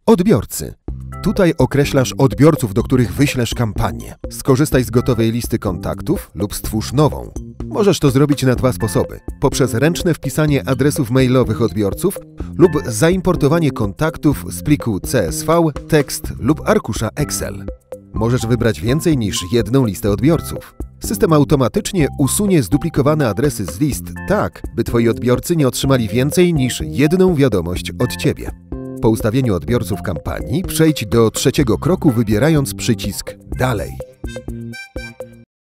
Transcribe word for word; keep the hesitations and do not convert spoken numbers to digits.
Odbiorcy. Tutaj określasz odbiorców, do których wyślesz kampanię. Skorzystaj z gotowej listy kontaktów lub stwórz nową. Możesz to zrobić na dwa sposoby. Poprzez ręczne wpisanie adresów mailowych odbiorców lub zaimportowanie kontaktów z pliku C S V, tekst lub arkusza Excel. Możesz wybrać więcej niż jedną listę odbiorców. System automatycznie usunie zduplikowane adresy z list tak, by Twoi odbiorcy nie otrzymali więcej niż jedną wiadomość od Ciebie. Po ustawieniu odbiorców kampanii przejdź do trzeciego kroku, wybierając przycisk Dalej.